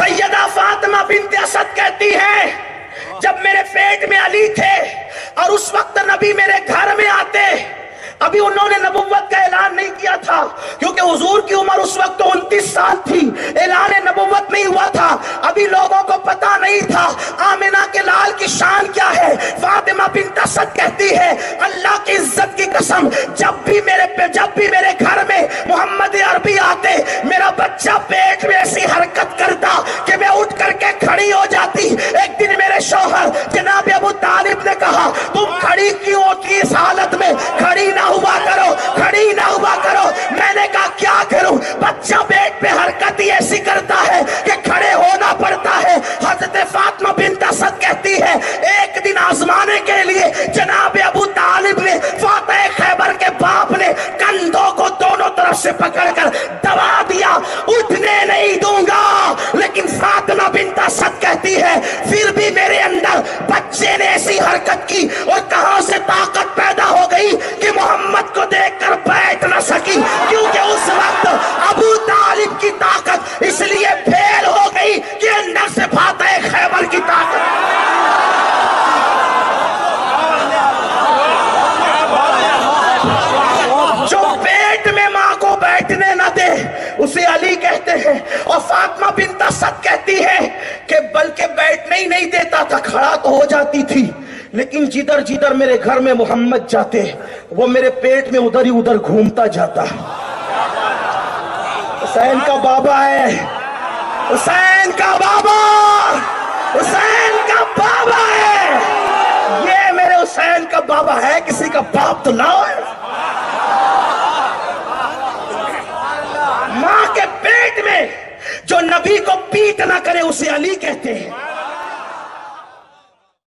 Syeda Fatima bint Asad कहती है, जब मेरे पेट में अली थे और उस वक्त नबी मेरे घर में आते, अभी उन्होंने नबुव्वत का ऐलान नहीं किया था, क्योंकि हुजूर की उम्र उस वक्त तो 29 साल थी, ऐलान नबुव्वत नहीं हुआ था, अभी लोगों को पता नहीं था आमिना के लाल की शान क्या है। फातिमा बिन्त असद कहती है, अल्लाह की इज्जत की कसम, जब भी मेरे घर में मोहम्मद अरबी आते, मेरा बच्चा पेट में ऐसी हरकत करता कि मैं उठ करके खड़ी हो जाती। एक दिन मेरे शौहर जनाब अबू तालिब ने कहा, तुम खड़ी क्यों होती इस हालत में, खड़ी ना हुआ करो, खड़ी ना हुआ करो। मैंने कहा क्या करूं, बच्चा पेट पे हरकत ही ऐसी करता है कि खड़े होना पड़ता है। हजरत फातिमा बिन्त असद कहती है, एक दिन आजमाने के लिए जनाब अबू तालिब ने, फातिह खैबर के बाप ने कंधों को दोनों तरफ से पकड़कर दबा दिया, उठने नहीं दूंगा। लेकिन फातिमा बिन्त असद कहती है, फिर भी मेरे अंदर बच्चे ने ऐसी हरकत की और कहां से ताकत पैदा हो गई कि मोहम्मद को देखकर बैठ न सकी, क्योंकि उस वक्त अबू तालिब की ताकत इसलिए फेल हो गई कि अंदर से फातिह खैबर की ताकत। जो पेट में मां को बैठने न दे उसे अली कहते हैं। और फातिमा बिन्त असद कहती है कि बल्कि बैठने ही नहीं देता था, खड़ा तो हो जाती थी, लेकिन जिधर जिधर मेरे घर में मोहम्मद जाते वो मेरे पेट में उधर ही उधर घूमता जाता। हुसैन का बाबा है, हुसैन का बाबा, हुसैन का बाबा है, ये मेरे हुसैन का बाबा है, किसी का बाप तो ना है। मां के पेट में जो नबी को पीट ना करे उसे अली कहते हैं।